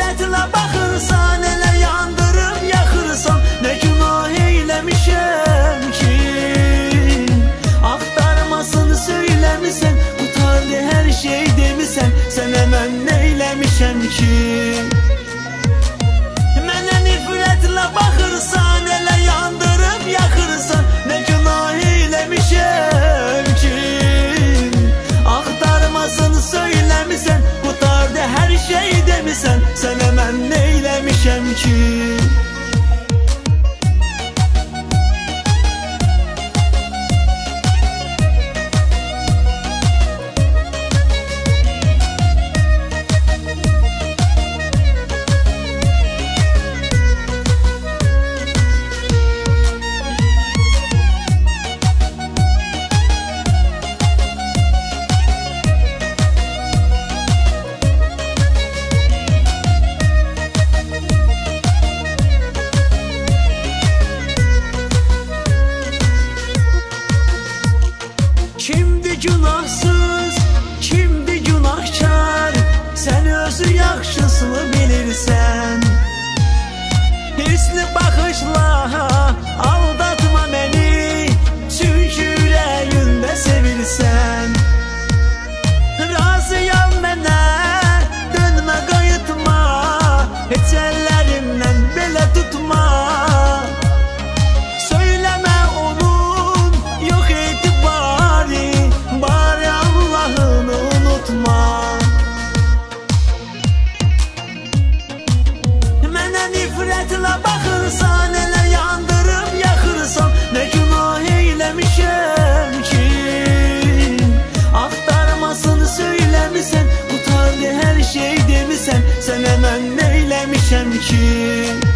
nifrətlə baxırsan, elə yandırıb yaxırsan. Nə günah eyləmişəm ki, axtarmasını söyləmisən, qutardı hər şey demisən, sənə mən neyləmişəm ki? Mənə nifrətlə baxırsan, elə yandırıb yaxırsan. Nə günah eyləmişəm ki, axtarmasını söyləmisən, qutardı hər şey demisən, sənə mən neyləmişəm ki? Kimdir günahsız, kimdir günahkar, sən özü yaxşısını bilirsən. Hirsli baxışla aldatma məni, çünki ürəyində sevirsən. Razıyam mənə, dönmə qayıtma, heç əllərimdən belə tutma. Söyləmə onun yox etibarı, bari Allahını unutma. Mənə nifrətlə baxırsan, elə yandırıb yaxırsan. Nə günah eyləmişəm ki, axtarmasını söyləmisən, qutardı hər şey demisən, sənə mən neyləmişəm ki?